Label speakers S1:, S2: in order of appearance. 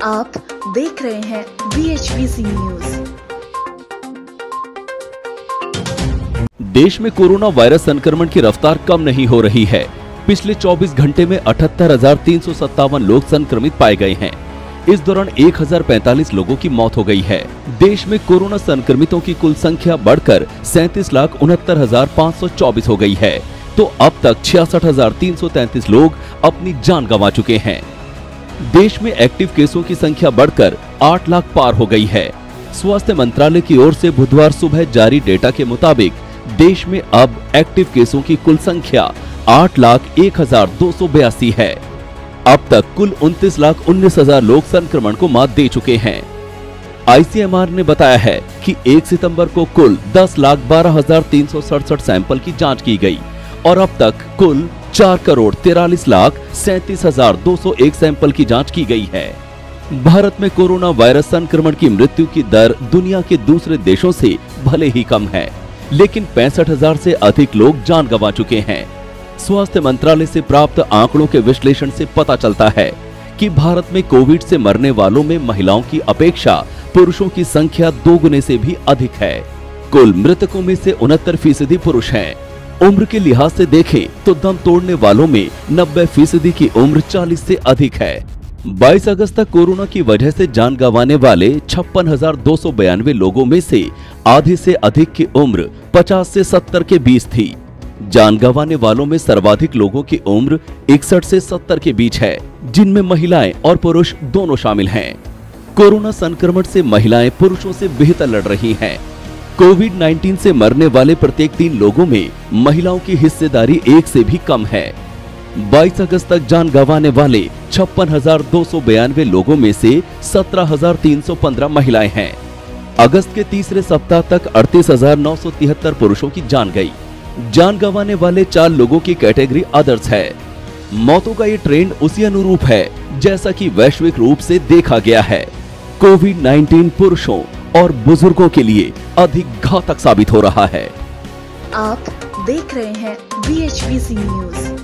S1: आप देख रहे हैं BHVC न्यूज।
S2: देश में कोरोना वायरस संक्रमण की रफ्तार कम नहीं हो रही है। पिछले 24 घंटे में 78,357 लोग संक्रमित पाए गए हैं। इस दौरान 1045 लोगों की मौत हो गई है। देश में कोरोना संक्रमितों की कुल संख्या बढ़कर 37,69,524 हो गई है, तो अब तक 66,333 लोग अपनी जान गंवा चुके हैं। देश में एक्टिव केसों की संख्या बढ़कर 8 लाख पार हो गई है। स्वास्थ्य मंत्रालय की ओर से बुधवार सुबह जारी डेटा के मुताबिक देश में अब एक्टिव केसों की कुल संख्या 8,01,282 है। अब तक कुल 29,19,000 लोग संक्रमण को मात दे चुके हैं। ICMR ने बताया है कि 1 सितंबर को कुल 10,12,367 सैंपल की जांच की गई और अब तक कुल 4,43,37,201 सैंपल की जांच की गई है। भारत में कोरोना वायरस संक्रमण की मृत्यु की दर दुनिया के दूसरे देशों से भले ही कम है, लेकिन 65,000 से अधिक लोग जान गंवा चुके हैं। स्वास्थ्य मंत्रालय से प्राप्त आंकड़ों के विश्लेषण से पता चलता है कि भारत में कोविड से मरने वालों में महिलाओं की अपेक्षा पुरुषों की संख्या 2 गुने से भी अधिक है। कुल मृतकों में से 69% पुरुष हैं। उम्र के लिहाज से देखें तो दम तोड़ने वालों में 90% की उम्र 40 से अधिक है। 22 अगस्त तक कोरोना की वजह से जान गंवाने वाले 56,292 लोगों में से आधे से अधिक की उम्र 50 से 70 के बीच थी। जान गंवाने वालों में सर्वाधिक लोगों की उम्र 61 से 70 के बीच है, जिनमें महिलाएं और पुरुष दोनों शामिल हैं। कोरोना संक्रमण से महिलाएं पुरुषों से बेहतर लड़ रही हैं। कोविड-19 से मरने वाले प्रत्येक 3 लोगों में महिलाओं की हिस्सेदारी 1 से भी कम है। 22 अगस्त तक जान गंवाने वाले 56,292 लोगों में से 17,315 महिलाएं हैं। अगस्त के तीसरे सप्ताह तक 38,973 पुरुषों की जान गई। जान गंवाने वाले 4 लोगों की कैटेगरी अदर्स है। मौतों का ये ट्रेंड उसी अनुरूप है जैसा कि वैश्विक रूप से देखा गया है। कोविड-19 पुरुषों और बुजुर्गों के लिए अधिक घातक साबित हो रहा है।
S1: आप देख रहे हैं BHVC न्यूज।